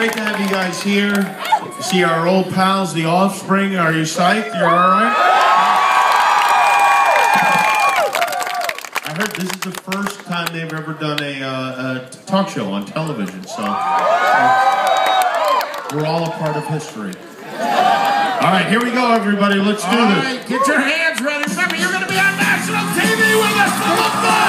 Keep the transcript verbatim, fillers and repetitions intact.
great to have you guys here. See our old pals, the Offspring. Are you psyched? You're all right? I heard this is the first time they've ever done a, uh, a talk show on television, so uh, we're all a part of history. All right, here we go, everybody. Let's do all this. All right, get your hands ready. Remember, you're going to be on national T V with us.